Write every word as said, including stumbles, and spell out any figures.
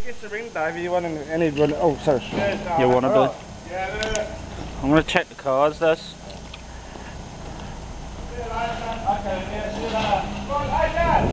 It's the ring, Dave. You want any run? Oh, sorry. You want to do? Yeah. I'm going to check the cards, this. Okay.